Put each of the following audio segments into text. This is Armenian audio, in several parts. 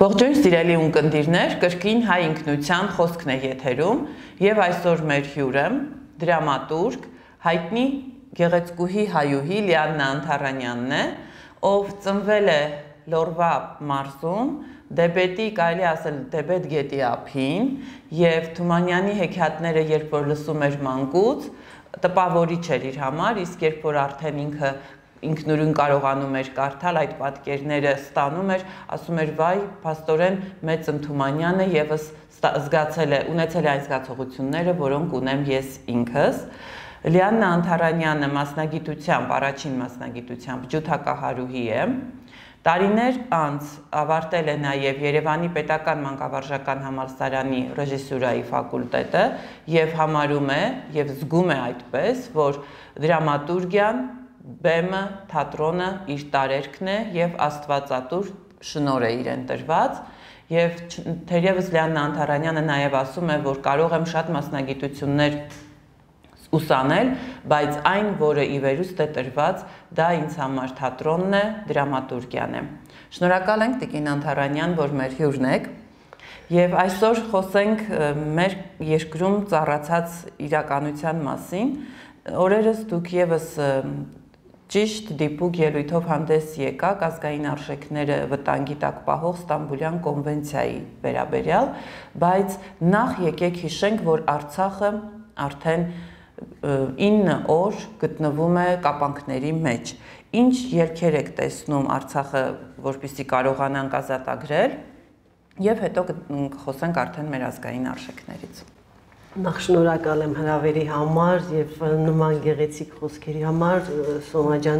Ողջույն սիրելի ունկնդիրներ, կրկին հայ ինքնության խոսքն է եթերում եւ այսօր մեր հյուրը դրամատուրգ, հայտնի գեղեցկուհի հայուհի Լիաննա Անթարանյանն է, ով ծնվել է Լորվա մարզում, Դեբետի, կարելի ասել Դեբետ գետի ափին եւ Թումանյանի հեքիաթները երբ որ լսում էր մանկուց, տպավորիչ էր իր համար, իսկ երբ որ արդեն ինքնուրույն կարողանում էր կարդալ այդ պատկերները ստանում էր, ասում էր վայ, փաստորեն մեծ Թումանյանը եւս ունեցել է այն զգացողությունները, որոնք ունեմ ես ինքս։ Լիաննա Անթարանյանը մասնագիտությամբ, առաջին մասնագիտությամբ ջութակահարուհի է։ Տարիներ անց ավարտել է նաև Երևանի Պետական Մանկավարժական համալսարանի ռեժիսուրայի ֆակուլտետը եւ համարում է եւ զգում է այդպես, որ դրամատուրգիան, բեմը, թատրոնը իր տարերքն է եւ աստվածատուր շնորհ է իրեն տրված եւ թերևս Լիաննա Անթարանյանը նաեւ ասում է, որ կարող եմ շատ մասնագիտություններ ուսանել, բայց այն, որը ի վերուստ է տրված, դա ինձ համար թատրոնն է, դրամատուրգիան է։ Շնորհակալ ենք Տիկին Անթարանյան, որ մեր հյուրն եք, եւ այսօր խոսենք մեր երկրում ծառացած իրականության մասին։ Օրերս դուք եւս ճիշտ դիպուկ ելույթով հանդես եկաք ազգային արժեքները վտանգի տակ պահող Ստամբուլյան կոնվենցիայի վերաբերյալ, բայց նախ եկեք հիշենք, որ Արցախը արդեն 9 օր գտնվում է կապանքների մեջ։ Ինչ ելքեր եք տեսնում Արցախը, որպեսզի կարողանանք ազատագրել, եւ հետո խոսենք արդեն մեր ազգային արժեքներից։ Նախ շնորհակալ եմ հրավերի համար եւ նման գեղեցիկ խոսքերի համար, Սոնա ջան,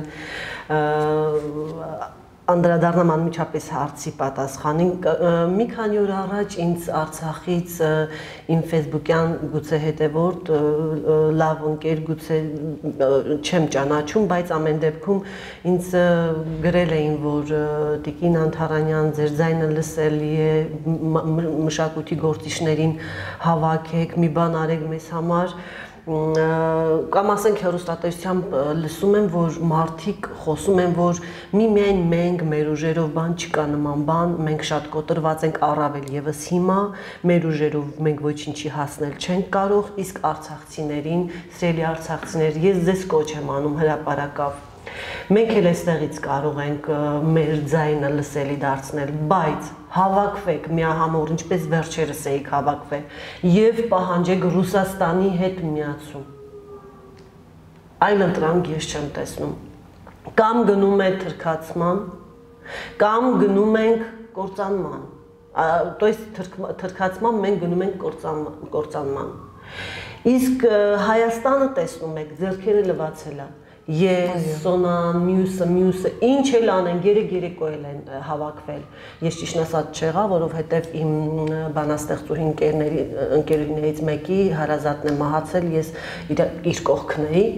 անդրադառնամ անմիջապես հարցի պատասխանին։ Մի քանի օր առաջ ինձ Արցախից իմ ֆեյսբուքյան գուցե հետևորդ լավ ընկեր, գուցե չեմ ճանաչում, բայց ամեն դեպքում ինձ գրել էին, որ Տիկին Անթարանյան, ձեր ձայնը լսելի է, մշակույթի գործիչներին հավաքեք, մի բան արեք մեզ համար։ Կամ ասենք հեռուստատեսությամբ լսում եմ, որ մարդիկ խոսում են, որ միայն մենք մեր ուժերով բան չկա նման բան, մենք շատ կոտրված ենք, առավել եւս հիմա մեր ուժերով մենք ոչինչի հասնել չենք կարող, իսկ արցախցիներին, սիրելի արցախցիներ, ես ձեզ կոչ եմ անում հրապարակավ։ Մենք էլ այստեղից կարող ենք մեր ձայնը լսելի դարձնել, բայց հավաքվեք միահամուռ, ինչպես վերջերս էիք հավաքվել եւ պահանջեք Ռուսաստանի հետ միացում։ Այլ ընտրանք ես չեմ տեսնում։ Կամ գնում է թրքացման, կամ գնում ենք կործանման։ То есть թրքացման մենք գնում ենք կործանման։ Իսկ Հայաստանը տեսնում եք, ձեռքերը լվացել է։ Ես, Սոնան, մյուսը, ինչ էլ անեն, երեկո էլ են հավաքվել։ Ես ճիշտ ասած չեղա, որովհետև իմ բանաստեղծուհի ընկերուհիներից մեկի հարազատն է մահացել, ես իր կողքն էի։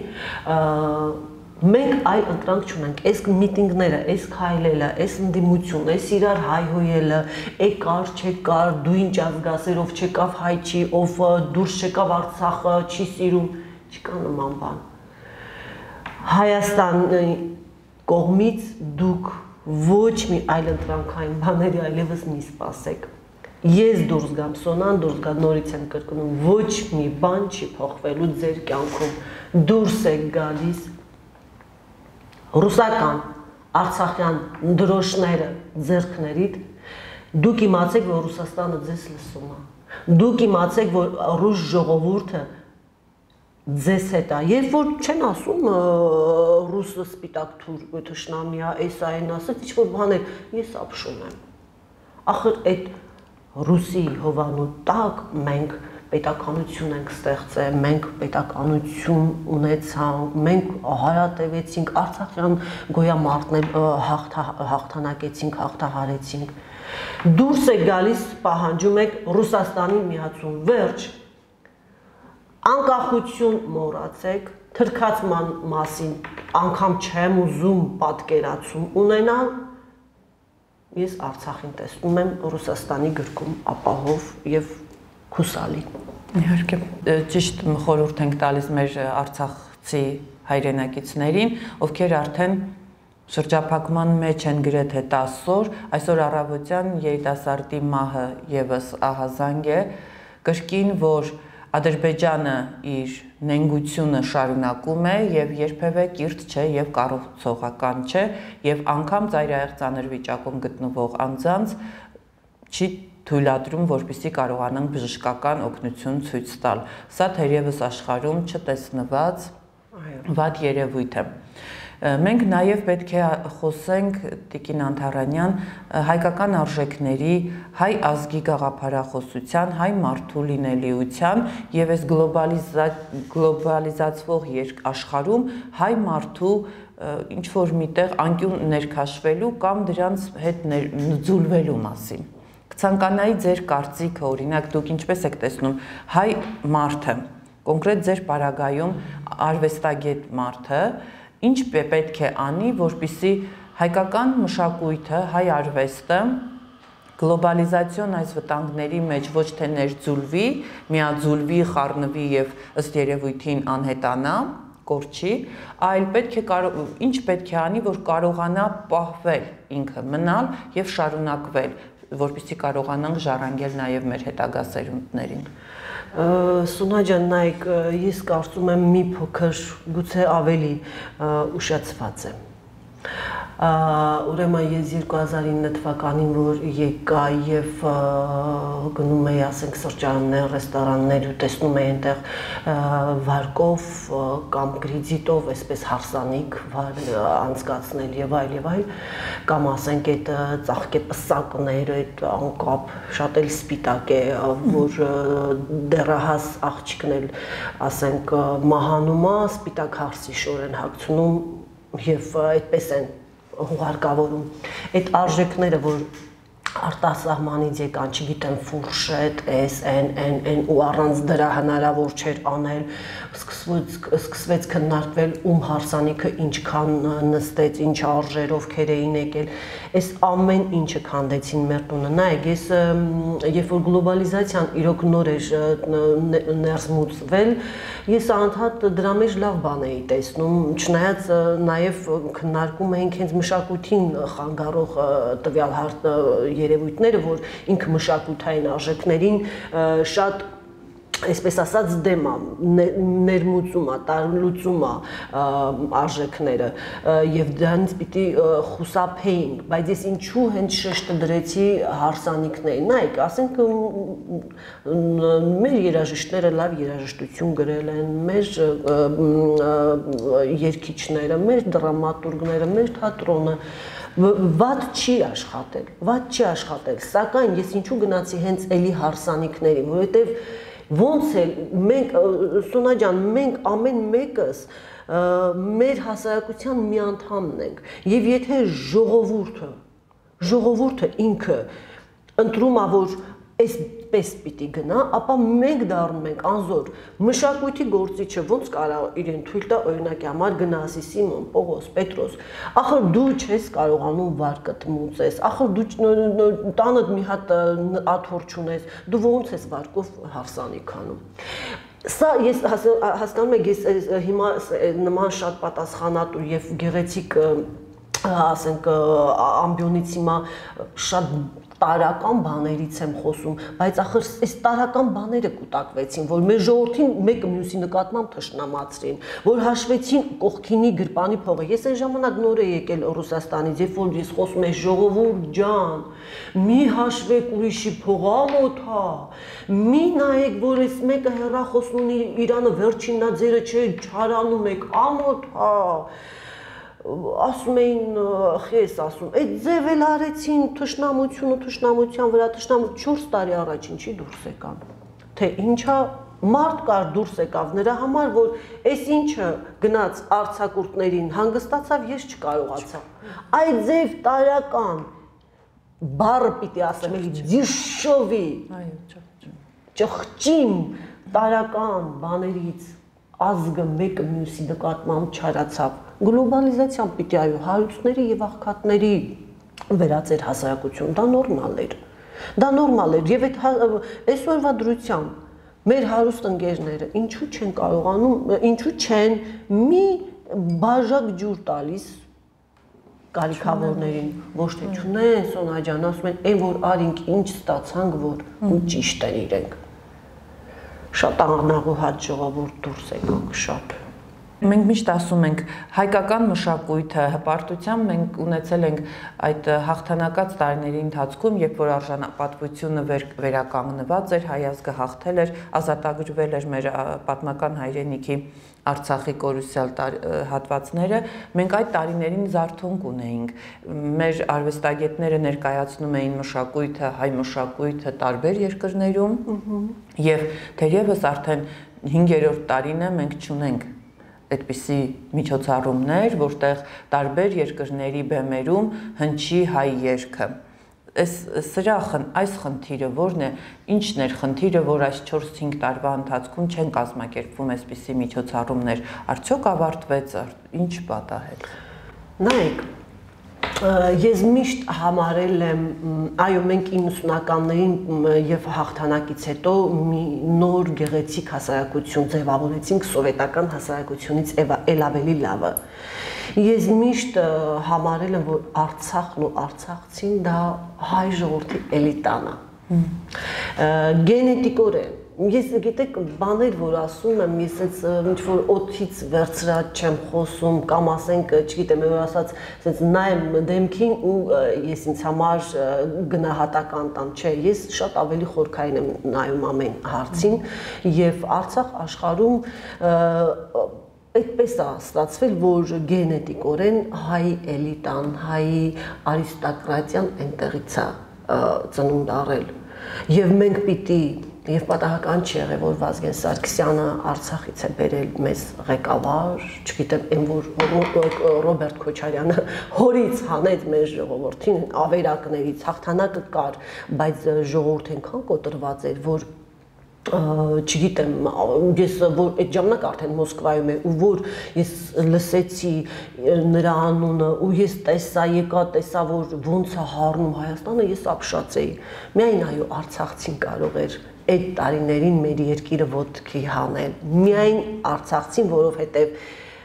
Մենք այլ ընտրանք չունենք, այս միտինգները, այս քայլելը, այս ընդդիմություն, այս իրար հայհոյելը, եկար, չեկար, դու ինչ ազգասեր, ով չեկավ հայ չի, ով դուրս չեկավ Արցախը, չի սիրում, չկա նման բան։ Հայաստանի կողմից դուք ոչ մի այլ ընտրանքային բաների այլևս մի սպասեք։ Ես դուրս գամ, Սոնան դուրս գա, նորից եմ կրկնում, ոչ մի բան չի փոխվելու ձեր կյանքում։ Դուրս եք գալիս ռուսական, արցախյան դրոշները ձեռքներիդ, դուք իմացեք, որ Ռուսաստանը ձեզ լսում է։ Դուք իմացեք, որ ռուս ժողովուրդը ձեզ հետ է, երբ որ չեն ասում ռուսը սպիտակ թուրք թշնամի է, էս այն ասած, ինչ-որ բաներ, ես ապշում եմ։ Ախր այդ ռուսի հովանու տակ մենք պետականություն ենք ստեղծել, մենք պետականություն ունեցանք, մենք հայատևեցինք, արցախյան գոյամարտներ հաղթանակեցինք, հաղթահարեցինք։ Դուրս եք գալիս, պահանջում եք Ռուսաստանի միացում, վերջ։ Անկախություն մոռացեք, թրքացման մասին անգամ չեմ ուզում պատկերացում ունենալ, ես Արցախին տեսնում եմ Ռուսաստանի գրկում ապահով եւ հուսալի։ Իհարկե, ճիշտ խորհուրդ ենք տալիս մեր արցախցի հայրենակիցներին, ովքեր արդեն շրջափակման մեջ են գրեթե 10 օր, այսօր առավոտյան երիտասարդի մահը եւս ահազանգ է, կրկին որ Ադրբեջանը իր նենգությունը շարունակում է եւ երբևէ կիրթ չէ եւ կառուցողական չէ եւ անգամ ծայրահեղ ծանր վիճակում գտնվող անձանց չի թույլատրում, որպեսզի կարողանան բժշկական օգնություն ցույց տալ։ Սա թերևս աշխարհում չտեսնված վատ երևույթ է։ Մենք նաև պետք է խոսենք Տիկին Անթարանյան հայկական արժեքների, հայ ազգի գաղափարախոսության, հայ մարդու լինելիության եւ այս գլոբալիզացվող աշխարհում հայ մարդու ինչ որ միտեղ անկյուն ներքաշվելու կամ դրանց հետ ձուլվելու մասին։ Կցանկանայի ձեր կարծիքը, օրինակ դուք ինչպես եք տեսնում հայ մարդը, կոնկրետ ձեր պարագայում արվեստագետ մարդը ինչ պետք է անի, որպեսզի հայկական մշակույթը, հայ արվեստը գլոբալիզացիոն այս վտանգների մեջ ոչ թե ներձուլվի, միաձուլվի, խառնվի եւ ըստ երևույթին անհետանա, կորչի, այլ ինչ պետք է անի, որ կարողանա պահվել ինքը, մնալ եւ շարունակվել, որպեսզի կարողանանք ժառանգել նաեւ մեր հետագա սերունդներին։ Սունա ջան, նայեք, ես կարծում եմ մի փոքր գուցե ավելի ուշացված եմ։ Ուրեմն ես 2009 թվականին որ եկա եւ գնում էի, ասենք, սրճարաններ, ռեստորաններ ու տեսնում էի այնտեղ վարկով կամ կրեդիտով այսպես հարսանիք անցկացնել եւ այլ, կամ ասենք այդ ծաղկե պսակները, այդ անկապ շատ էլ սպիտակ է, որ դեռահաս աղջիկն էլ, ասենք, մահանում է, սպիտակ հարսի շոր են հագցնում եւ այդպես են հուղարկավորում։ Այդ արժեքները, որ արտասահմանից եկան, չգիտեմ, ֆուրշետ, են ու առանց դրա հնարավոր չէր անել, սկսվեց քննարկվել ում հարսանիքը ինչքան նստեց, ինչ արժեր, ովքեր էին եկել, այս ամեն ինչը քանդեցին մեր տունը։ Նայեք, ես երբ որ գլոբալիզացիան իրոք նոր էր ներսմուծվել, ես անդադ դրա մեջ լավ բան էի տեսնում, չնայած նաև քննարկում էինք հենց մշակույթին խանգարող տվյալ երևույթները, որ ինքը մշակութային արժեքներին շատ այսպես ասած դեմ է, ներմուծում է, տարլուծում է արժեքները եւ դրանից պիտի խուսափեինք, բայց ես ինչու հենց շեշտը դրեցի հարսանիքներին։ Նայեք, ասենք մեր երաժիշտները լավ երաժշտություն գրել են, մեր երգիչները, մեր դրամատուրգները, մեր թատրոնը վատ չի աշխատել, սակայն ես ինչու գնացի հենց էլի հարսանիքներին, որովհետեւ ոնց էլ մենք, Սոնա ջան, մենք ամեն մեկս մեր հասարակության մի անդամն ենք եւ եթե ժողովուրդը ինքը ընտրում է, որ այսպես պիտի գնա, ապա մենք դառնում ենք անզոր մշակույթի գործիչը ոնց կարող իրեն թույլ տա օրինակի համար գնասի Սիմոն, Պողոս, Պետրոս, ախր դու չես կարողանում վարկդ մուծես, ախր դու տանդ մի հատ աթոռ չունես, դու ոնց ես վարկով հարսանիք անում։ Սա ես հասկանում եք, ես հիմա նման շատ պատասխանատու եւ գեղեցիկ, ասենք, ամբիոնից հիմա շատ տարական բաներից եմ խոսում, բայց ախր այս տարական բաները կուտակվեցին, որ մեր ժողովրդին մեկը մյուսի նկատմամբ թշնամացրին, որ հաշվեցին կողքինի գրպանի փողը։ Ես այն ժամանակ նոր եմ եկել Ռուսաստանից, երբ որ ես խոսում եմ ժողովուրդ ջան, մի հաշվեք ուրիշի փողը, ամոթ է, մի նայեք, որ այս մեկը հեռախոսն ունի, Իրանը վերջինն է, ձերը չէ, չարանում եք, ամոթ է։ Ասում էին, խես ասում, այդ ձև էլ արեցին թշնամության վրա, 4 տարի առաջ ինչի դուրս եկան, թե ինչա մարդ կար դուրս եկավ նրա համար, որ այս ինչը գնաց արձակուրդներին հանգստացավ, ես չկարողացա, այդ ձև տարական, բառը պիտի ասեմ, էլի դիշովի, ճղճին տարական բաներից ազգը մեկը մյուսի նկատմամբ չարացավ, գլոբալիզացիան պիտի այո հարությունների եւ աղքատների վերածեր հասարակություն, դա նորմալ էր եւ այսօրվա դրությամբ մեր հարուստ ընկերները ինչու չեն կարողանում, ինչու չեն մի բաժակ ջուր տալիս կարիքավորներին, ոչ թե չունեն, Սոնա ջան, ասում են, այն որ արինք ինչ ստացանք, որ ու ճիշտ են իրենք։ Շատ անաղոհատ ժողովուրդ դուրս եկանք, շատ։ Մենք միշտ ասում ենք հայկական մշակույթը հպարտությամբ մենք ունեցել ենք այդ հաղթանակած տարիների ընթացքում, երբ որ արժանապատվությունը վերականգնված էր, հայ ազգը հաղթել էր, ազատագրվել էր մեր պատմական հայրենիքի Արցախի կորուսյալ հատվածները, մենք այդ տարիներին զարթոնք ունեինք։ Մեր արվեստագետները ներկայացնում էին մշակույթը, հայ մշակույթը տարբեր երկրներում, եւ թերևս արդեն 5-րդ տարին է մենք չունենք այդպիսի միջոցառումներ, որտեղ տարբեր երկրների բեմերում հնչի հայ երգը։ Այս խնդիրը որն է, ինչն էր խնդիրը, որ այս 4-5 տարվա ընթացքում չեն կազմակերպվում այսպիսի միջոցառումներ, արդյոք ավարտվեց, ինչ պատահեց։ Նայեք, ես միշտ համարել եմ, այո, մենք 90-ականներին եւ հաղթանակից հետո մի նոր գեղեցիկ հասարակություն ձևավորեցինք սովետական հասարակությունից էլ ավելի լավը։ Ես միշտ համարել եմ, որ Արցախն ու արցախցին դա հայ ժողովրդի էլիտան է։ Գենետիկորեն ես գիտեք բաներ որ ասում եմ, ես այս ինչ որ օդից վերցրած չեմ խոսում կամ ասենք, չգիտեմ, որ ասած, ասենց նայեմ դեմքին ու ես ինձ համար գնահատական տամ, չէ, ես շատ ավելի խորքային եմ նայում ամեն հարցին եւ Արցախ աշխարհում այդպես է ստացվել, որ գենետիկորեն հայ էլիտան, հայ արիստոկրատիան այնտեղից է ծնունդ առել եւ մենք պիտի Եվ պատահական չի եղել, որ Վազգեն Սարգսյանը Արցախից է բերել մեզ ղեկավար, չգիտեմ, այն որ Ռոբերտ Քոչարյանը հորից հանեց մեր ժողովրդին, ավերակներից հաղթանակը կար, բայց ժողովուրդը այնքան կոտրված էր, որ չգիտեմ, ես որ այդ ժամանակ արդեն Մոսկվայում եմ ու որ ես լսեցի նրա անունը ու ես տեսա որ ոնց է հառնում Հայաստանը, ես ապշած էի։ Միայն այո Արցախցին կարող էր այդ տարիներին մեր երկիրը ոտքի հանել։ Միայն Արցախցին, որովհետև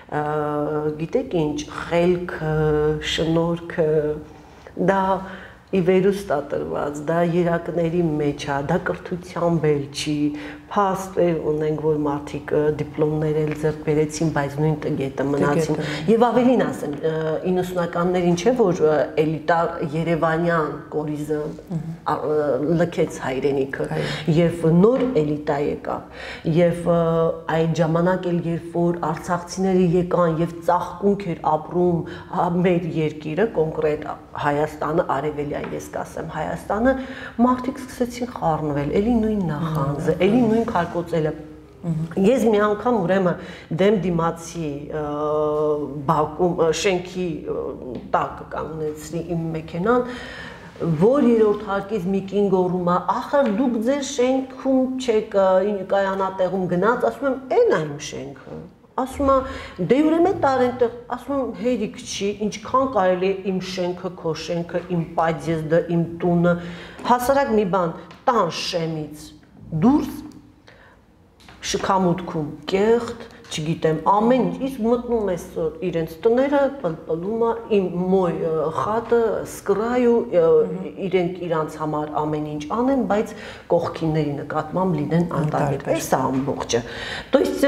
գիտեք ինչ, խելքը, շնորհքը դա ի վերուստ է տրված, դա երակների մեջ է, դա կրթությամբ էլ չի, փաստեր ունենք, որ մարդիկ դիպլոմներ էլ ձեռք բերեցին, բայց նույն տգետը մնացին։ Եվ ավելին ասեմ, 90-ականներին չէ, որ էլիտար Երևանյան կորիզը լքեց հայրենիքը եւ նոր էլիտա եկավ։ Եվ այդ ժամանակ էլ երբ որ արցախցիները եկան եւ ծաղկունք էր ապրում մեր երկիրը, կոնկրետ Հայաստանը, արևելյան ես կասեմ Հայաստանը, մարդիկ սկսեցին խառնվել, էլի նույն նախանձը, էլի նույն քարկոծելը։ Ես մի անգամ ուրեմն դեմ դիմացի բակում շենքի տակ կանգնեցրի իմ մեքենան, որ երրորդ հարկից մի կին գոռում է, ախր դուք ձեր շենքում չեք կայանատեղում գնաց, ասում եմ, էն է իմ շենքը։ Ասում է, դե ուրեմն տար այնտեղ, ասում եմ, հերիք չի, ինչքան կարելի է իմ շենքը, քո շենքը, իմ պատյեզդը, իմ տունը, հասարակ մի բան, տան շեմից դուրս շքամուտքում կեղտ, չգիտեմ, ամեն ինչ, իսկ մտնում ես իրենց տները, պլպլում է, իմ մոյ խատը, սկրայու, իրենք իրանց համար ամեն ինչ անեն, բայց կողքինների նկատմամբ լինեն անտարբեր, այս է ամբողջը։ То есть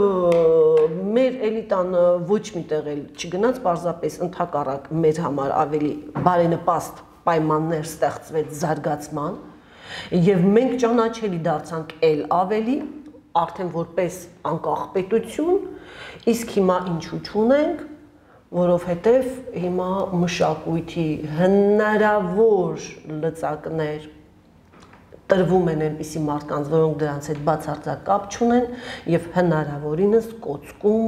մեր էլիտան ոչ միտեղ էլ չգնաց, պարզապես ընդհակառակ մեր համար ավելի բարենպաստ պայմաններ ստեղծվեց զարգացման, եւ մենք ճանաչելի դարձանք էլ ավելի արդեն որպես անկախ պետություն, իսկ հիմա ինչու չունենք, որովհետև հիմա մշակույթի հնարավոր լծակներ տրվում են այնպիսի մարդկանց, որոնք դրանց հետ բացարձակ կապ չունեն եւ հնարավորինս կոծկում,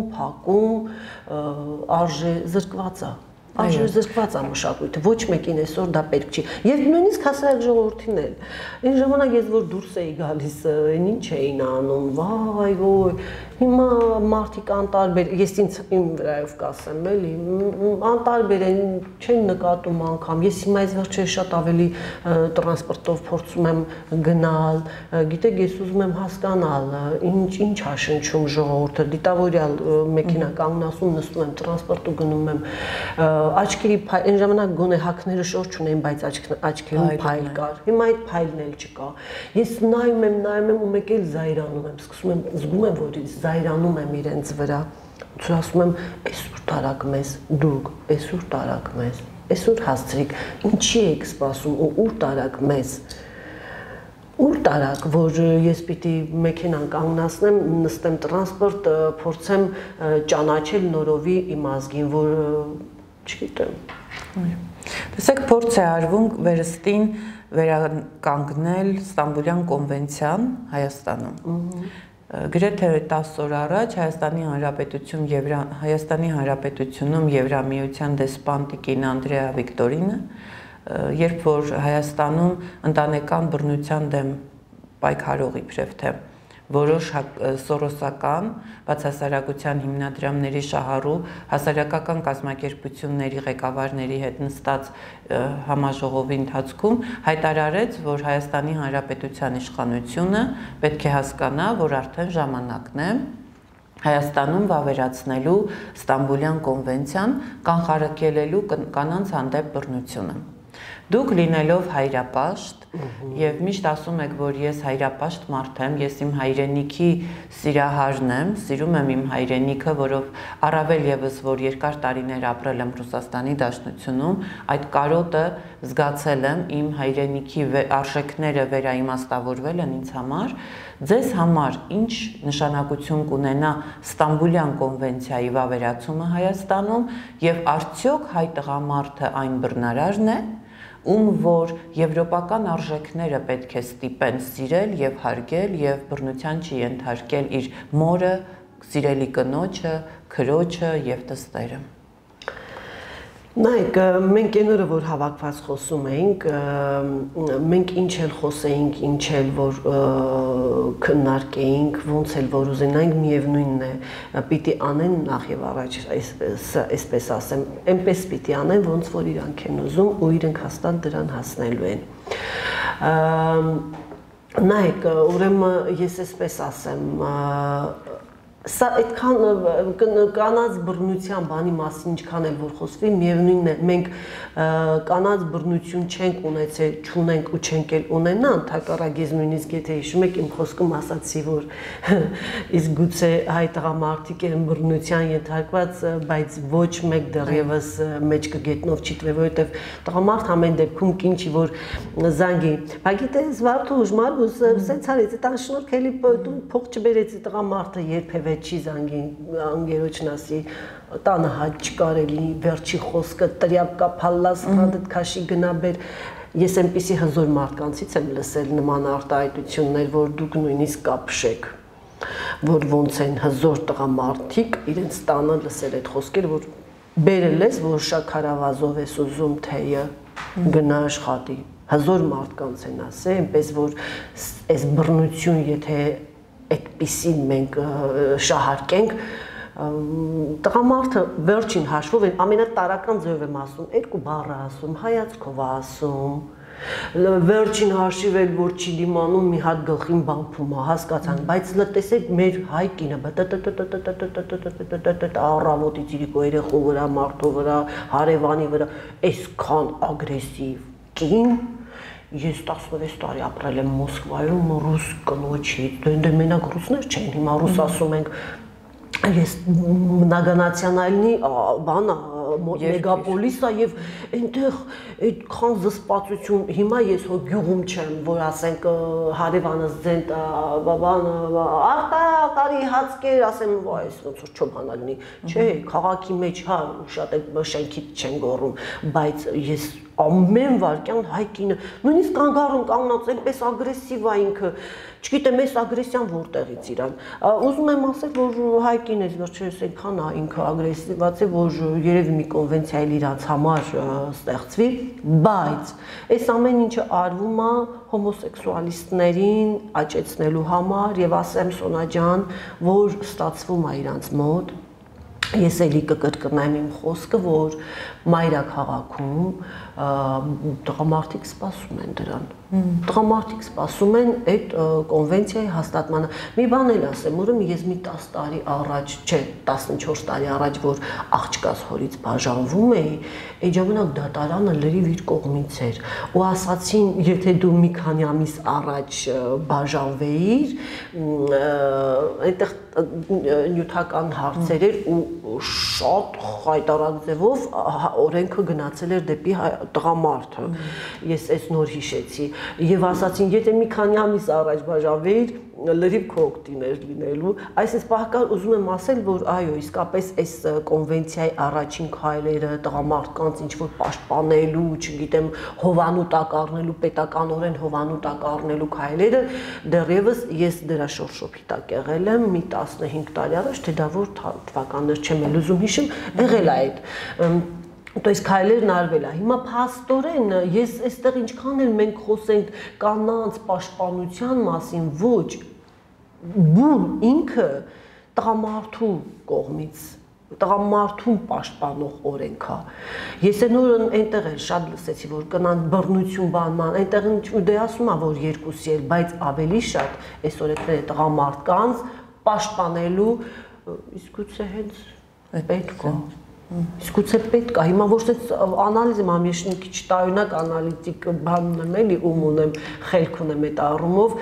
փակում, արժե զրկված է։ Արժե զրկված է մշակույթը, ոչ մեկին այսօր դա պետք չի։ Եվ նույնիսկ հասարակ ժողովրդին էլ։ Այն ժամանակ ես որ դուրս էի գալիս, ինչ էին անում, վայ, հիմա մարդիկ անտարբեր, ես իմ վրայով կասեմ, էլի, անտարբեր են, չեն նկատում անգամ։ Ես հիմա այս վերջերս շատ ավելի տրանսպորտով փորձում եմ գնալ, գիտեք, ես ուզում եմ հասկանալ, ինչ է շնչում ժողովուրդը, դիտավորյալ մեքենա կանգնացում, նստում եմ տրանսպորտով գնում եմ Աչքերի այն ժամանակ գոնե հակները շորջ ունեն, բայց աչքերում փայլ կար։ Հիմա այդ փայլն էլ չկա։ Ես նայում եմ ու մեկ էլ զայրանում եմ, սկսում եմ զգում եմ, որ զայրանում եմ իրենց վրա։ Ու ասում եմ, այսօր տարակ մեզ, դուք, այսօր տարակ մեզ, այսօր հասցրիք, ինչի եք սպասում ու ուր տարակ մեզ։ Ուր տարակ, որ ես պիտի մեքենան կանգնացնեմ, նստեմ տրանսպորտ, փորձեմ ճանաչել նորովի իմ ազգին, որ չգիտեմ։ Տեսեք, փորձ է արվում վերստին վերականգնել Ստամբուլյան կոնվենցիան Հայաստանում։ Գրեթե 10 օր առաջ Հայաստանի Հանրապետությունում Եվրամիության դեսպան տիկին Անդրեա Վիկտորինը, երբ որ Հայաստանում ընտանեկան բռնության դեմ պայքարող իբրև թե որոշ սորոսական բացասարակության հիմնադրամների շահառու հասարակական կազմակերպությունների ղեկավարների հետ նստած համաժողովի ընթացքում հայտարարեց, որ Հայաստանի Հանրապետության իշխանությունը պետք է հասկանա, որ արդեն ժամանակն է Հայաստանում վավերացնելու Ստամբուլյան կոնվենցիան կանխարգելելու կանանց հանդեպ բռնությունը։ Դուք լինելով հայրապաշտ եւ միշտ ասում եք, որ ես հայրապաշտ մարդ եմ, ես իմ հայրենիքի սիրահարն եմ, սիրում եմ իմ հայրենիքը, որով առավել եւս որ երկար տարիներ ապրել եմ Ռուսաստանի Դաշնությունում, այդ կարոտը զգացել եմ, իմ հայրենիքի արժեքները վերաիմաստավորվել են ինձ համար, ձեզ համար ինչ նշանակություն կունենա Ստամբուլյան կոնվենցիայի վավերացումը Հայաստանում եւ արդյոք հայ տղամարդը այն բռնարարն է, որ եվրոպական արժեքները պետք է ստիպեն սիրել եւ հարգել եւ բռնության չենթարկել իր մորը, սիրելի կնոջը, քրոջը եւ դստերը։ Նայեք, մենք այն օրը որ հավաքված խոսում էինք, մենք ինչ էլ խոսեինք, ինչ էլ որ քննարկեինք, ոնց էլ որ ուզենայինք, միևնույնն է, պիտի անեն նախ եւ առաջ, այսպես ասեմ, այնպես պիտի անեն, ոնց որ իրանք են ուզում ու իրենք հաստատ դրան հասնելու են։ Նայեք, ուրեմն ես այսպես ասեմ, Սա այդքան կանանց բռնության բանի մասին ինչքան էլ որ խոսվի, միևնույնն է, մենք կանանց բռնություն չենք ունեցել, չունենք ու չենք էլ ունենա, ընդհակառակ ես նույնիսկ եթե հիշում եք իմ խոսքում ասացի, որ իսկ գուցե հայ տղամարդիկ են բռնության ենթարկված, բայց ոչ մեկ դեռևս մեջ կգետնով չի տվել, որովհետև տղամարդ ամեն դեպքում կինչի որ զանգի, բա գիտես Վարդուժ, Մարուս, սենց արեց, այդ անշնորհքելի փող չբերեցի տղամարդը երբևէ չի զանգին անգերոջն ասի տանը հաճ չկարելի վերջի խոսքը տրյապկա փալլաս հանդդ քաշի գնաբեր ես այնպիսի հզոր մարդկանցից եմ լսել նման արտահայտություններ որ դուք նույնիսկ կապշեք որ ոնց են հզոր տղամարդիկ իրենց տանը լսել այդ խոսքերը որ բերել ես որ շաքարավազով ես ուզում թեյը գնա աշխատի հզոր մարդկանց են ասել այնպես որ այս բռնություն եթե այդպիսին մենք շահարկենք տղամարդը վերջին հաշվով ամենատարական ձևով եմ ասում երկու բառ ասում հայացքով ասում վերջին հաշիվ էլ որ չի դիմանում մի հատ գլխին բամփում է հասկացանք բայց տեսեք մեր հայ կինը առավոտից իրիկո երեխու վրա մարդու վրա հարևանի վրա այսքան ագրեսիվ կին Ես 16 տարի ապրել եմ Մոսկվայում ռուս կնոջից, դե մենակ ռուսներ չեն, հիմա ռուս ասում ենք, ես многонациональный բանա, մեգապոլիս է եւ այնտեղ այդքան զսպացություն, հիմա ես հո գյուղում չեմ, որ ասենք հարևանս ձեն բաբան, ախտա կարի հացկեր, ասեմ, այս ոնց որ չոմանալնի, չէ, քաղաքի մեջ հա շատ շենքից չեն գոռում, բայց ես ամեն վարքյան հայ կինը, նույնիսկ կանգառում կանգնած այնպես ագրեսիվ է ինքը, չգիտեմ, այս ագրեսիան որտեղից իրան։ Ուզում եմ ասել, որ հայ կինες վերջերս այնքան է ինքը ագրեսիվացել, որ երևի մի կոնվենցիա էլ իրանց համար ստեղծվի, բայց այս ամեն ինչը արվում է հոմոսեքսուալիստներին աճեցնելու համար եւ ասեմ Սոնա ջան, որ ստացվում է իրանց մոտ Ես էլի կկրկնեմ իմ խոսքը, որ մայրաքաղաքում տղամարդիկ սպասում են դրան։ Տղամարդիկ սպասում են այդ կոնվենցիայի հաստատմանը։ Մի բան էլ ասեմ, ուրեմն ես մի 10 տարի առաջ, չէ, 14 տարի առաջ, որ աղջկաս հորից բաժանվում էի, այդ ժամանակ դատարանը լրիվ իր կողմից էր։ Ու ասացին, եթե դու մի քանի ամիս առաջ բաժանվեիր, այնտեղ նյութական հարցեր էր ու շատ խայտարակ ձևով օրենքը գնացել էր դեպի տղամարդը։ Ես այս նոր հիշեցի եւ ասացին, եթե մի քանի ամիս առաջ բաժանվեիր, լրիվ քո օգտին էր լինելու։ Այսպես պահկալ ուզում եմ ասել, որ այո, իսկապես այս կոնվենցիայի առաջին քայլերը տղամարդկանց ինչ որ պաշտպանելու, չգիտեմ, հովանու տակ առնելու, պետականորեն հովանու տակ առնելու քայլերը, դեռևս ես դրա շորշոփի տակ եղել եմ մի 15 տարի առաջ, թե դա որ թվականներ չեմ էլ ուզում հիշեմ, եղել է այդ То есть քայլերն արվել է։ Հիմա փաստորեն ես այստեղ ինչքան էլ մենք խոսենք կանանց պաշտպանության մասին, ոչ բուն ինքը տղամարդու կողմից տղամարդուն պաշտպանող օրենք է։ Ես նորն այնտեղ էլ շատ լսեցի, որ կնան բռնություն բանման, այնտեղ դե ասում է, որ երկուսի էլ, բայց ավելի շատ այսօր այդ տղամարդկանց պաշտպանելու իսկ գուցե հենց պետք է։ Իսկ գուցե պետք է, հիմա ոչ թե անալիզ եմ ամ, ես մի քիչ տարօրինակ անալիտիկ բան ունեմ էլի, ում ունեմ, խելք ունեմ այդ առումով,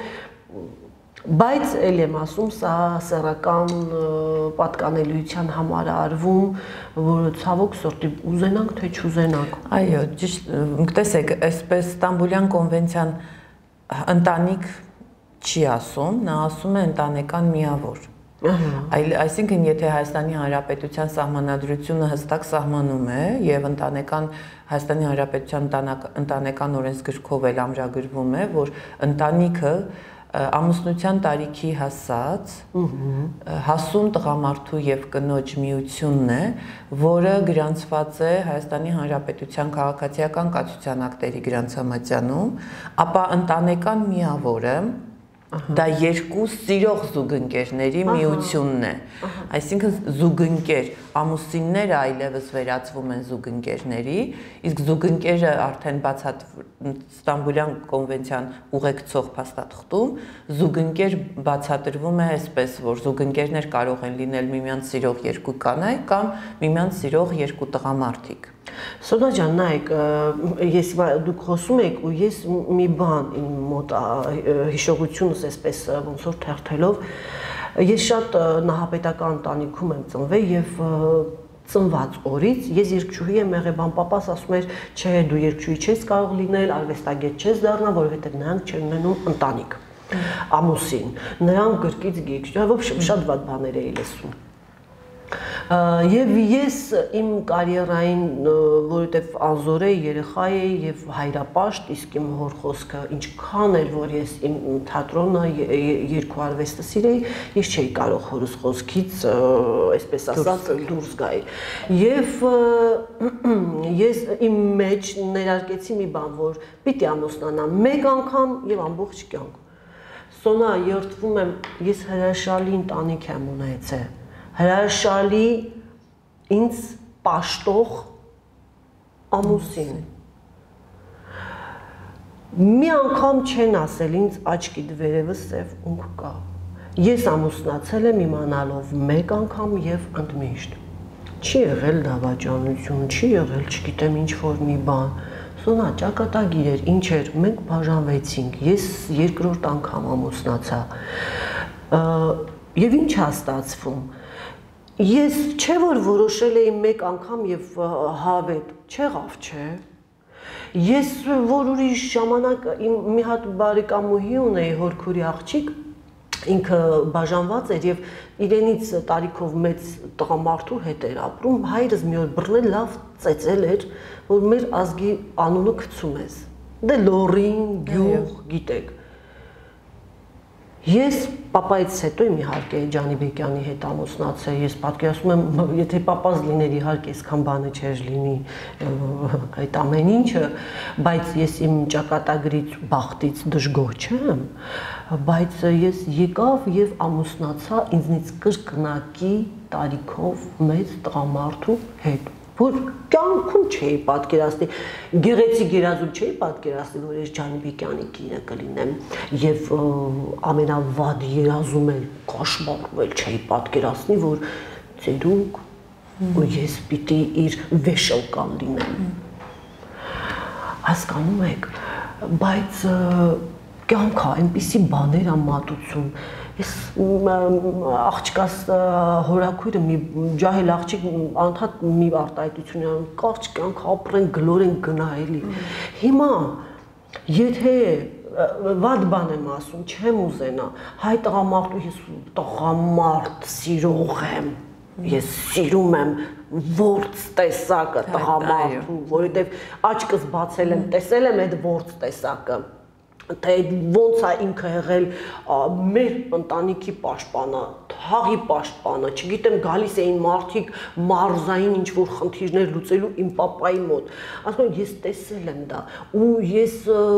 բայց էլ եմ ասում, սա սեռական պատկանելիության համար է արվում, որը ցավոք սրտի ուզենանք թե չուզենանք։ Այո, ճիշտ, տեսեք, այսպես Ստամբուլյան կոնվենցիան ընտանիք չի ասում, նա ասում է ընտանեկան միավոր։ Այսինքն, եթե Հայաստանի Հանրապետության սահմանադրությունը հստակ սահմանում է եւ Հայաստանի Հանրապետության ընտանեկան օրենսգրքով էլ ամրագրվում է, որ ընտանիքը ամուսնության տարիքի հասած հասուն տղամարդու եւ կնոջ միությունն է, որը գրանցված է Հայաստանի Հանրապետության քաղաքացիական կացության ակտերի գրանցամատյանում, ապա ընտանեկան միավորը դա երկու սիրող զուգընկերների միությունն է։ Այսինքն զուգընկեր ամուսինները այլևս վերածվում են զուգընկերների, իսկ զուգընկերը արդեն Ստամբուլյան կոնվենցիան ուղեկցող փաստաթղթում զուգընկեր բացատրվում է այսպես, որ զուգընկերներ կարող են լինել միմյանց սիրող երկու կանայք կամ միմյանց սիրող երկու տղամարդիկ։ Սոնա ջան, նայեք, ես դուք խոսում եք ու ես մի բան իմ մոտ հիշողությունս այսպես ոնց որ թերթելով, ես շատ նահապետական ընտանիքում եմ ծնվել եւ ծնված օրից ես երկչուհի եմ եղել, բան պապաս ասում էր, չէ, դու երկչուհի չես կարող լինել, արվեստագետ չես դառնա, որովհետեւ նրանք չեն ունենում ընտանիք, ամուսին, նրանք գրկից գիք, շատ վատ բաներ էի լսում։ Եվ ես իմ կարիերային, որովհետև անզոր էի, երեխա էի եւ հայրապաշտ, իսկ իմ հոր խոսքը ինչքան էր, որ ես իմ թատրոնը, երկու արվեստը սիրեի, ես չէի կարող հորս խոսքից, այսպես ասած, դուրս գայի։ Եվ ես իմ մեջ ներարկեցի մի բան, որ պիտի ամուսնանամ մեկ անգամ եւ ամբողջ կյանք։ Սոնա, երդվում եմ, ես հրաշալի ընտանիք եմ ունեցել։ Հրաշալի ինձ պաշտող ամուսին։ Մի անգամ չեն ասել ինձ աչքի վերևս սև ունք կա։ Ես ամուսնացել եմ իմանալով մեկ անգամ եւ ընդմիշտ։ Չի եղել դավաճանություն, չի եղել, չգիտեմ ինչ որ մի բան։ Սոնա ճակատագիր էր, ինչ էր, մենք բաժանվեցինք։ Ես երկրորդ անգամ ամուսնացա։ Եվ ինչ է ստացվում։ Ես չէ որ որոշել էի մեկ անգամ եւ հավետ, չեղավ, չէ։ Ես որ ուրիշ ժամանակ մի հատ բարեկամուհի ունեի, հորքուրի աղջիկ, ինքը բաժանված էր եւ իրենից տարիքով մեծ տղամարդու հետ էր ապրում, հայրս մի օր բռնել լավ ծեծել էր, որ մեր ազգի անունը գցում ես։ Դե լորին, գյուղ, գիտեք։ Ես papaից հետո իհարկե Ջանիբեկյանի հետ ամուսնացա, ես պատկերացնում եմ, եթե papa's լիներ իհարկե այսքան բանը չէր լինի այդ ամեն ինչը, բայց ես իմ ճակատագրից բախտից դժգոհ չեմ, բայց ես եկավ եւ ամուսնացա ինձնից կրկնակի տարիքով մեծ տղամարդու հետ, որ կյանքում չէի պատկերացնի, գեղեցիկ երազում չէի պատկերացնի, որ ես Ջանիբեկյանի կինը կլինեմ եւ ամենավատ երազում էլ կաշմարում էլ չէի պատկերացնի, որ ծերուկ ու ես պիտի իր վեշելկան լինեմ։ Հասկանում եք, բայց կյանքը այնպիսի բաներ ա մատուցում, ես աղջկաս հորաքույրը մի ջահել աղջիկ անդադ մի արտահայտություն անում, կարճ կյանք ապրեն, գլորեն գնա էլի։ Հիմա եթե վատ բան եմ ասում, չեմ ուզենա, հայ տղամարդու ես տղամարդ սիրող եմ, ես սիրում եմ ворց տեսակը տղամարդու, որովհետև աչքս բացել եմ, տեսել եմ այդ ворց տեսակը, թե ոնց է ինքը եղել մեր ընտանիքի պաշտպանը, թաղի պաշտպանը, չգիտեմ գալիս էին մարդիկ մարզային ինչ-որ խնդիրներ լուծելու իմ պապայի մոտ, ասում եմ ես տեսել եմ դա, ու ես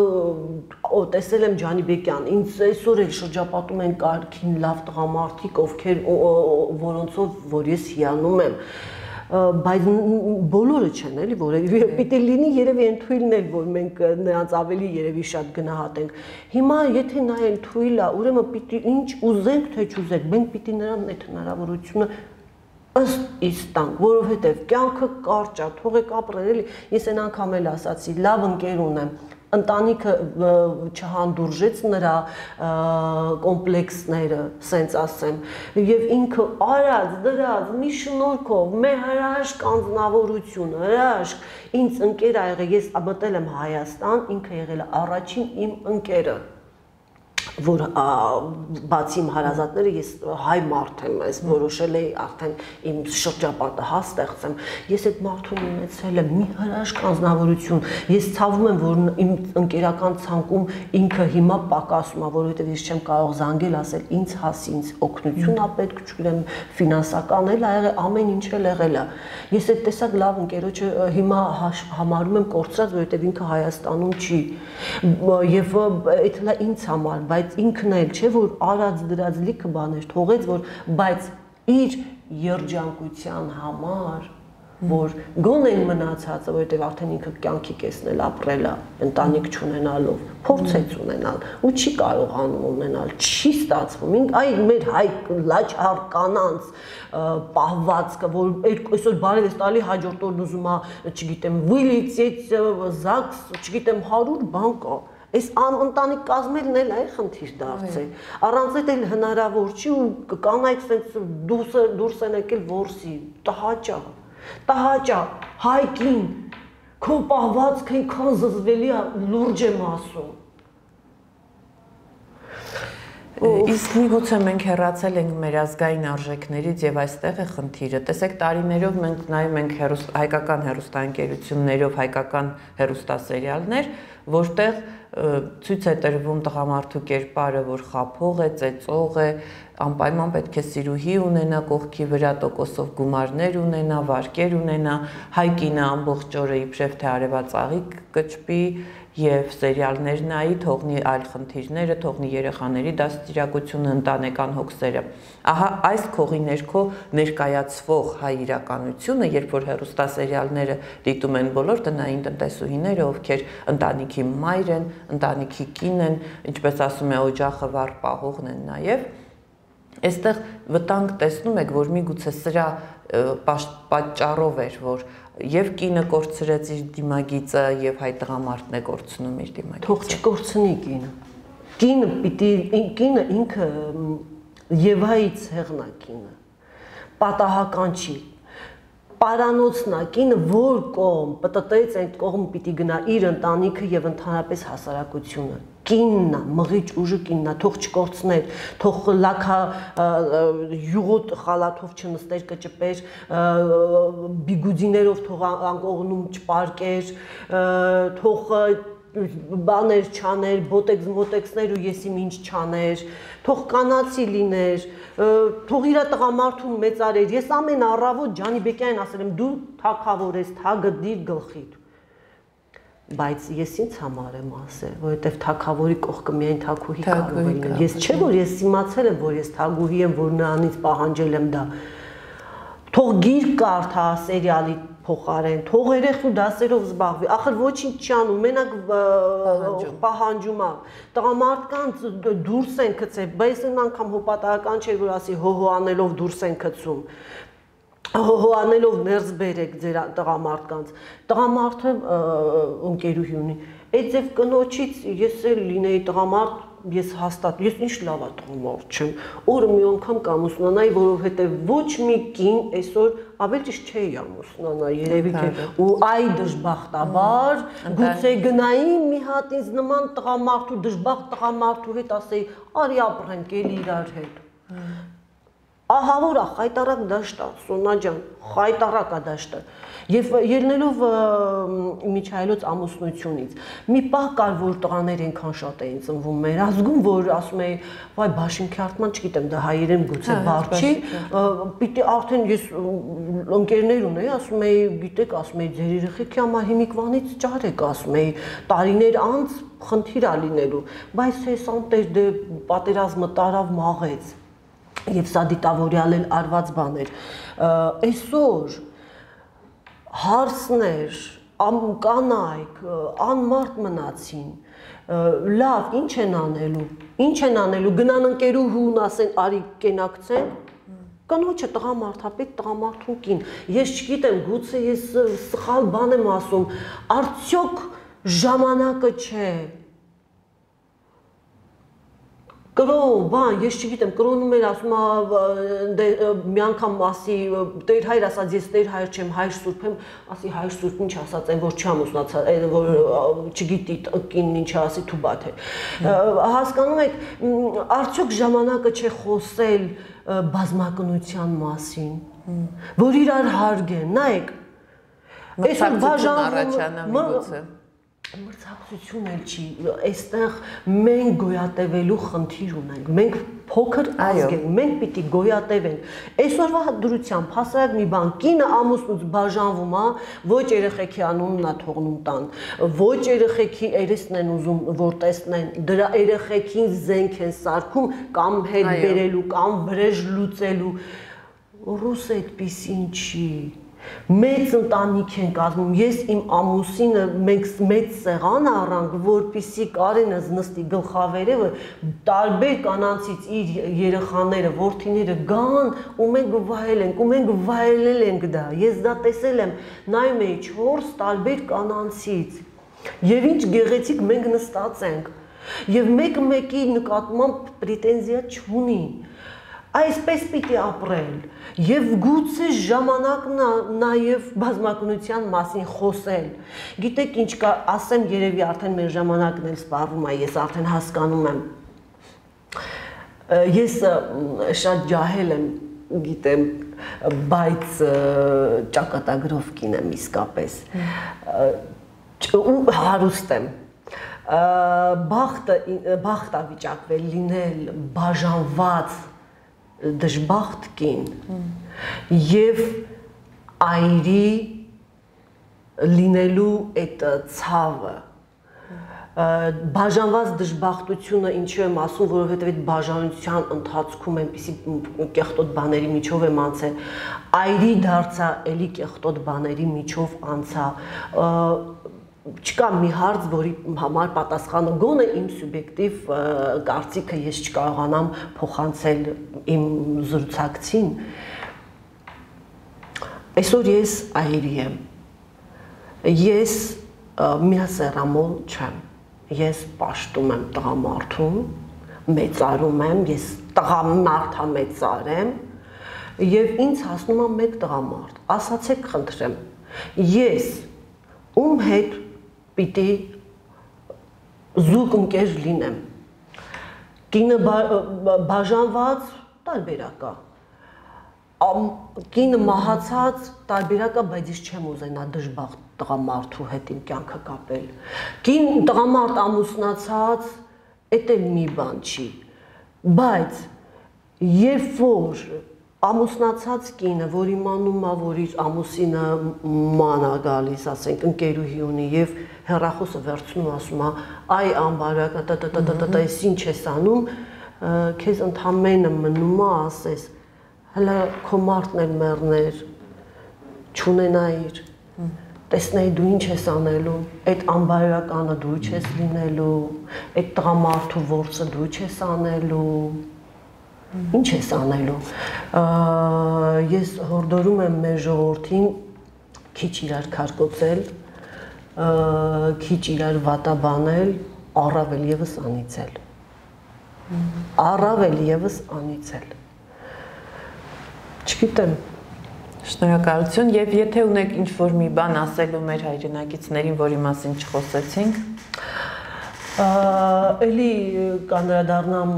տեսել եմ Ջանիբեկյան, ինձ այսօր էլ շրջապատում են կարգին լավ տղամարդիկ, ովքեր որոնցով որ ես հիանում եմ, բայց բոլորը չեն էլի, որ պիտի լինի երևի այն թույլն էլ, որ մենք նրանց ավելի երևի շատ գնահատենք։ Հիմա եթե նա այն թույլ է, ուրեմն պիտի ինչ ուզենք, թե չուզենք, մենք պիտի նրան այդ հնարավորությունը ըստ իս տանք, որովհետև կյանքը կարճ է, թողեք ապրել էլի, ես այն անգամ էլ ասացի, լավ ընկեր ունեմ, ընտանիքը չհանդուրժեց նրա կոմպլեքսները, սենց ասեմ, եւ ինքը արած, դրած, մի շնորհքով, մեր հրաշք անձնավորություն, հրաշք, ինձ ընկեր ա եղել, ես մտել եմ Հայաստան, ինքը եղել է առաջին իմ ընկերը, որ բացի իմ հարազատները ես հայ մարդ եմ, ես որոշել էի արդեն իմ շրջապատը հաստեղծեմ, ես այդ մարդուն ունեցել եմ մի հրաշք անձնավորություն, ես ցավում եմ, որ իմ ընկերական ցանկում ինքը հիմա պակասում է, որովհետև ես չեմ կարող զանգել, ասել ինձ հաս, ինձ օգնություն ա պետք, չգիտեմ, ֆինանսական էլ ա եղել, ամեն ինչ էլ եղել է։ Ես այդ տեսակ լավ ընկերոջը հիմա համարում եմ կորցրած, որովհետև ինքը Հայաստանում չի, եւ այդ հլա ինձ համար, բայց ինքն էլ չէ, որ արած դրած լիքը բաներ թողեց, որ բայց իր երջանկության համար, որ գոնեն մնացածը, որովհետև արդեն ինքը կյանքի կեսնել ապրել է, ընտանիք չունենալով, փորձեց ունենալ ու չի կարողանում ունենալ, չի ստացվում։ Այ մեր հայ լաչար կանանց պահվածքը, որ այսօր բարև ես տալի, հաջորդ օրն ուզում է, չգիտեմ, վիլիցից, զաքս, չգիտեմ, 100 բան կա։ Այս ընտանիք կազմելն էլ է խնդիր դարձել։ Առանց այդ էլ հնարավոր չի ու կանայք սենց դուրս են եկել որսի, տհաճա, հայկին, քո պահվածքը ինքան զզվելի է, լուրջ եմ ասում։ Իսկ միգուցե մենք հեռացել ենք մեր ազգային արժեքներից եւ այստեղ է խնդիրը։ Տեսեք, տարիներով մենք նայում ենք հայկական հեռուստաընկերություններով հայկական հեռուստասերիալներ, որտեղ ցույց է տրվում տղամարդու կերպարը, որ խափող է, ծեծող է, անպայման պետք է սիրուհի ունենա, կողքի վրա տոկոսով գումարներ ունենա, վարկեր ունենա, հայ կինը ամբողջ օրը իբրև թե արևածաղիկ կճպի եւ սերիալներ նայի, թողնի այլ խնդիրները, թողնի երեխաների դաստիարակությունը, ընտանեկան հոգսերը։ Ահա այս քողի ներքո ներկայացվող հայ իրականությունը, երբ որ հեռուստասերիալները դիտում են բոլոր տնային տնտեսուհիները, ովքեր ընտանիքի մայր են, ընտանիքի կին են, ինչպես ասում է օջախը վառ պահողն են նաեւ, այստեղ վտանգ տեսնում եք, որ միգուցե սրա պատճառով էր, որ եւ կինը կորցրեց իր դիմագիծը եւ հայ տղամարդն է կորցնում իր դիմագիծը։ Թող չկորցնի կինը։ Կինը ինքը Եվայից հեղնակինը, պատահական չի, պարանոցն է, կինը որ կողմ, պտտեց այդ կողմ պիտի գնա իր ընտանիքը եւ ընդհանրապես հասարակությունը, կինն է, մղիչ ուժը կինն է, թող չկորցներ, թող լաքա յուղոտ խալաթով չնստեր, կճպեր, բիգուդիներով թող անկողնում չպարկեր, թող բաներ չաներ, բոտեքս-մոտեքսներ ու ես իմ ինչ չաներ, թող կանացի լիներ, թող իր տղամարդուն մեծարեր։ Ես ամեն առավոտ Ջանիբեկյանին ասել եմ՝ դու թագավոր ես, թագդիր գլխիդ։ Բայց ես ինձ համար եմ ասել, որովհետև թագավորի կողքը միայն թագուհի կարող է լինել։ Ես չէ որ ես իմացել եմ, որ ես թագուհի եմ, որ նրանից պահանջել եմ դա։ Թող գիրք կարդա սերիալի փոխարեն, թող երեխու դասերով զբաղվի, ախր ոչինչ չի անում, մենակ պահանջում է։ Տղամարդկանց դուրս են գցել, բայց այն անգամ հոպատական չէր, որ ասի հոհո անելով դուրս են գցում։ Հոհո անելով ներս բերեք ձեր տղամարդկանց։ Տղամարդը ընկերուհի ունի։ Այդ ձև կնոջից ես էլ լինեի տղամարդ, ես հաստատ, ես ինչ լավ տղամարդ չեմ։ Օրը մի անգամ կամուսնանայի, որովհետև ոչ մի կին այսօր ավելի ճիշտ չէի ամուսնանա, երևի թե ու այ դժբախտաբար գուցե գնայի մի հատ ինձ նման տղամարդու դժբախտ տղամարդու հետ ասեի, արի ապրենք էլի իրար հետ։ Ահա որ է խայտարակ դաշտը, Սոնա ջան, խայտարակ է դաշտը։ Եվ ելնելով Միչայելոց ամուսնությունից, մի պահ կար, որ տղաներ այնքան շատ էին ծնվում մեր ազգում, որ ասում էի, վայ Բաշին-Քյարթման, չգիտեմ, դա հայերեն գուցե բառ չի, պիտի արդեն ես ընկերներ ունեի, ասում էի, գիտեք, ասում էի, ձեր երեխեքի համար հիմիկվանից ճարեք, ասում էի, տարիներ անց խնդիր է լինելու, բայց հես անտեր դե պատերազմը տարավ մաղեց։ Եվ սա դիտավորյալ էլ արված բան էր։ Այսօր հարսներ, կանայք, անմարդ մնացին, լավ, ինչ են անելու, գնան ընկերուհուն ասեն, արի կենակցեն, կնոջը տղամարդապետ, տղամարդուն կին, ես չգիտեմ, գուցե ես սխալ բան եմ ասում, արդյոք ժամանակը չէ, կրոն, բան, ես չգիտեմ, կրոնում էր ասում մի անգամ ասի, Տեր հայր ասած, ես Տեր հայր չեմ, հայր սուրբ եմ, ասի հայր սուրբ ինչ ասած են, որ չամուսնացած, որ չգիտի կինն ինչ ասի թուբաթ է։ Հասկանում եք, արդյոք ժամանակը չէ խոսել բազմակնության մասին, որ իրար հարգեն, նայեք, մրցակցություն էլ չի, այստեղ մենք գոյատևելու խնդիր ունենք, մենք փոքր ազգ ենք, մենք պիտի գոյատևենք, այսօրվա դրությամբ հասարակ մի բան, կինը ամուսնուց բաժանվում է, ոչ երեխեքի անունն է թողնում տան, ոչ երեխեքի երեսն են ուզում, որ տեսնեն, դրա երեխեքին զենք են սարքում կամ հետ բերելու, կամ վրեժ լուծելու, ռուս այդպիսին չի։ Մեծ ընտանիք են կազմում, ես իմ ամուսինը մենք մեծ սեղան առանք, որպիսի Կարենս նստի գլխավերևը, տարբեր կանանցից իր երեխաները, որդիները գան ու մենք վայել ենք, ու մենք վայելել ենք դա, ես դա տեսել եմ, նայում էի 4 տարբեր կանանցից, և ինչ գեղեցիկ մենք նստած ենք, և մեկը մեկի նկատմամբ պրետենզիա չունի, այսպես պիտի ապրել, և գուցե ժամանակն նաև բազմակնության մասին խոսել, գիտեք ինչ կա, ասեմ երևի արդեն մեր ժամանակն էլ սպառվում է, ես արդեն հասկանում եմ, ես շատ ջահել եմ, գիտեմ, բայց ճակատագրով կին եմ իսկապես, ու հարուստ եմ, բախտ ավիճակվել լինել բաժանված դժբախտ կին և այրի լինելու այդ ցավը, բաժանված դժբախտությունը ինչու եմ ասում, որովհետև այդ բաժանության ընթացքում այնպիսի կեղտոտ բաների միջով եմ անցել, այրի դարձա, էլի կեղտոտ բաների միջով անցա, չկա մի հարց, որի համար պատասխանը գոնե իմ սուբյեկտիվ կարծիքը ես չկարողանամ փոխանցել իմ զրուցակցին։ Այսօր ես այրի եմ, ես միասեռամոլ չեմ, ես պաշտում եմ տղամարդուն, մեծարում եմ, ես տղամարդամեծար եմ և ինձ հասնում է մեկ տղամարդ, ասացեք խնդրեմ, ես ում հետ պիտի զուգ ընկեր լինեմ, կինը բաժանված տարբերակա, կինը մահացած տարբերակա, բայց ես չեմ ուզենա դժբախտ տղամարդու հետ իմ կյանքը կապել։ Կին տղամարդ ամուսնացած, էդ էլ մի բան չի, բայց երբ որ ամուսնացած կինը, որ իմանում է, որ իր ամուսինը ման է գալիս, ասենք ընկերուհի ունի եւ հեռախոսը վերցնում ասում է, այ անբարակ, այս ինչ ես անում, քեզ ընդամենը մնում է ասես, հələ քո մարդն էլ մեռներ, չունենայիր, տեսնեի դու ինչ ես անելու, այդ անբարականը դու չես լինելու, այդ տղամարդու որսը դու չես անելու, ինչ ես անելու։ Ես հորդորում եմ մեր ժողովրդին քիչ իրար քարկոծել, քիչ իրար վատաբանել, առավել եւս անիծել։ Առավել եւս անիծել։ Չգիտեմ։ Շնորհակալություն, եւ եթե ունեք ինչ-որ մի բան ասելու մեր հայրենակիցներին, որի մասին չխոսեցինք, էլի կանդրադառնամ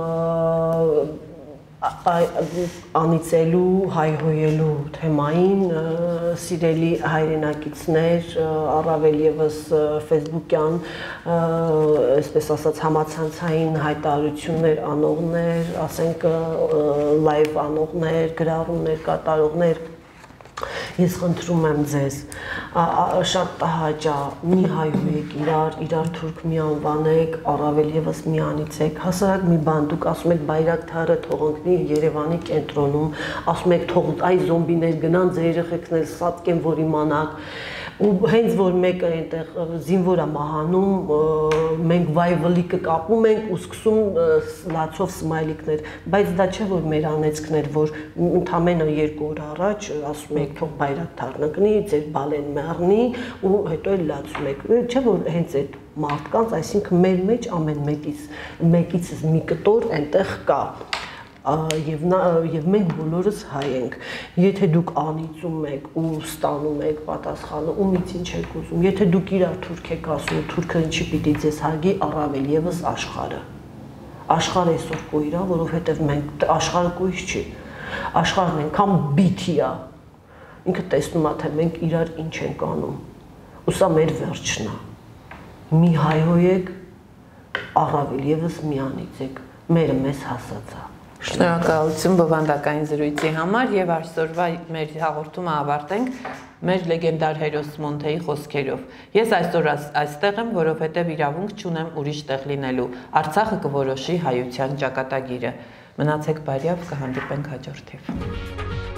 անիծելու, հայհոյելու թեմային, սիրելի հայրենակիցներ, առավել եւս Facebook-յան, այսպես ասած համացանցային հայտարարություններ անողներ, ասենք լայվ անողներ, գրառումներ, կատարողներ, ես խնդրում եմ ձեզ, շատ տհաճա, մի հայհոյեք իրար թուրք մի անվանեք, առավել եւս մի անիծեք, հասարակ մի բան, դուք ասում եք Բայրակթարը թող ընկնի Երևանի կենտրոնում, ասում եք թող այ զոմբիներ գնան, ձեր երեխեքներ սատկեն, որ իմանաք, ու հենց որ մեկը այնտեղ զինվոր է մահանում, մենք վայվլիկը կապում ենք ու սկսում լացով սմայլիկներ, բայց դա չէ որ մեր անեծքներ, որ ընդամենը 2 օր առաջ ասում եք թող Բայրակթարն ընկնի, ձեր բալեն մեռնի ու հետո էլ լացում եք, չէ որ հենց այդ մարդկանց, այսինքն մեր մեջ ամեն մեկից մի կտոր այնտեղ կա։ Եվ մենք բոլորս հայ ենք, եթե դուք անիծում եք ու ստանում եք պատասխանը, ումից ինչ եք ուզում, եթե դուք իրար թուրք եք ասում, թուրքը ինչի պիտի ձեզ հարգի, առավել եւս աշխարհը։ Աշխարհը այսօր կույր է, որովհետեւ մենք աշխարհը կույր չի։ Աշխարհն այնքան բիթի է, ինքը տեսնում է, թե մենք իրար ինչ ենք անում։ Ու սա մեր վերջն է։ Մի հայհոյեք, առավել եւս մի անիծեք, մերը մեզ հասած է։ Շնորհակալություն բովանդակային զրույցի համար եւ այսօրվա մեր հաղորդումը ավարտենք մեր լեգենդար հերոս Մոնթեի խոսքերով։ Ես այսօր այստեղ եմ, որովհետեւ իրավունք չունեմ ուրիշ տեղ լինելու։ Արցախը կորոշի հայության ճակատագիրը։ Մնացեք բարյավ, կհանդիպենք հաջորդ թիվ։